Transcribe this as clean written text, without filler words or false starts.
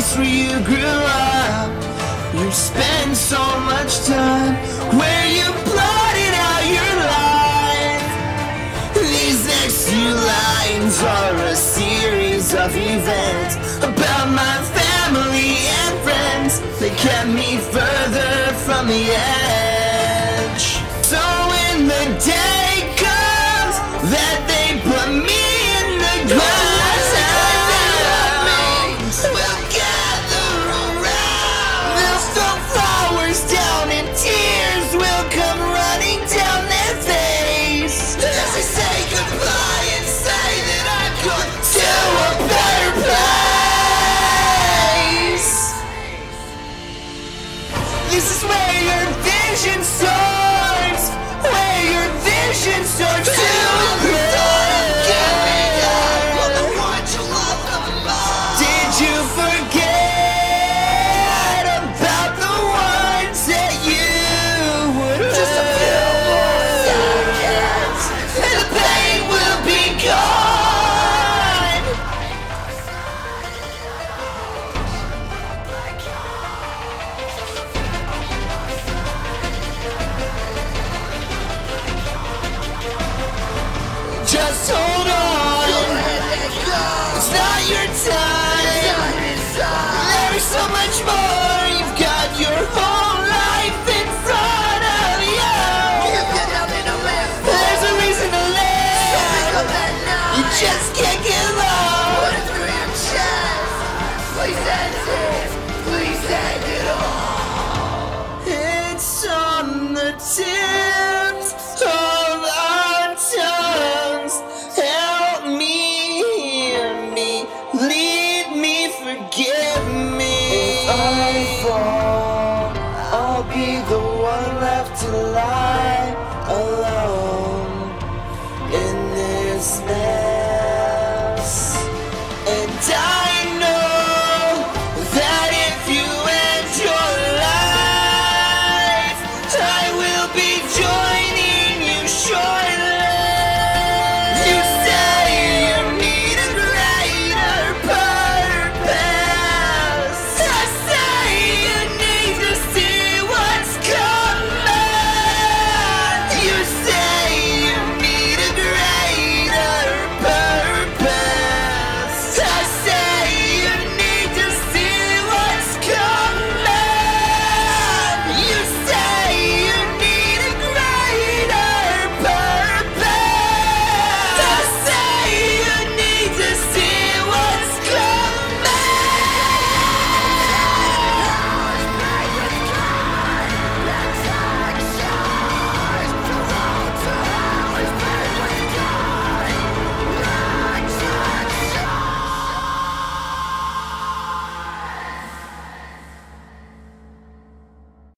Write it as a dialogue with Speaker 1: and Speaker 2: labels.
Speaker 1: house where you grew up. You spent so much time where you plotted out your life. These next few lines are a series of events about my family and friends. They kept me further from the edge. So when the day comes that they put me in the ground, we'll gather around. They'll throw flowers down and tears will come running down their face as they say goodbye and say that I'm going to a better place. This is where your vision starts, where your vision starts to Did you forget about the ones that you would just a few more seconds and the pain will be gone? Just hold on, it's not your time. There is so much more. You've got your whole life in front of you. There's a reason to live. You just can't give up. Put it through your chest. Please end it. Please end it all. It's on the tips of our tongues. Help me, hear me, lead me, forgive me. If I fall, I'll be the